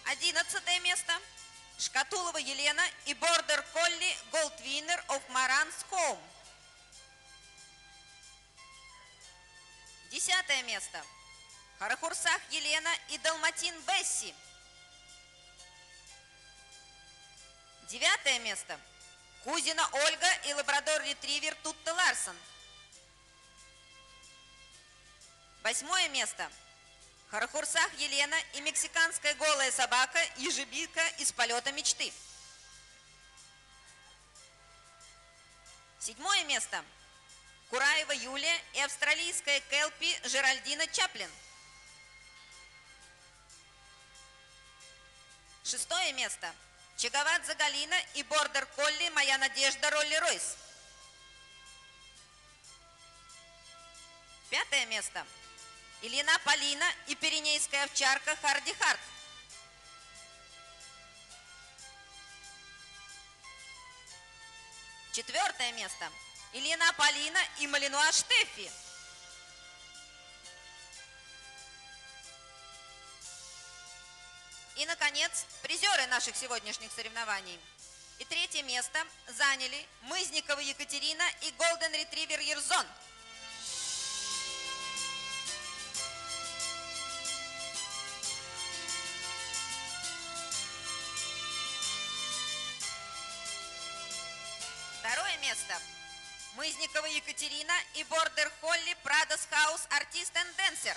11 место. Шкатулова Елена и Бордер Колли Gold Winner of Maran's Home. 10 место. Харахурсах Елена и Далматин Бесси. 9 место. Кузина Ольга и лабрадор-ретривер Тутта Ларсон. 8 место. Харахурсах Елена и мексиканская голая собака Ежебика из полета мечты. 7 место. Кураева Юлия и австралийская келпи Жеральдина Чаплин. 6 место. Чагавадзе Галина и Бордер Колли Моя Надежда Ролли Ройс. 5 место. Ильина Полина и пиренейская овчарка Харди Харт. 4 место. Ильина Полина и Малинуа Штеффи. 'И, наконец, призеры наших сегодняшних соревнований. И 3 место заняли Мызникова Екатерина и Голден Ретривер Ерзон. Второе место. Мызникова Екатерина и Бордер Холли Прадос Хаус Артист энд Дэнсер.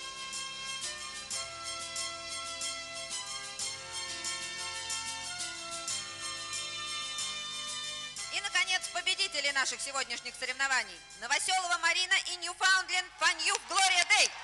И, наконец, победители наших сегодняшних соревнований. Новоселова Марина и Ньюфаундленд Фаньюф Глория Дэй.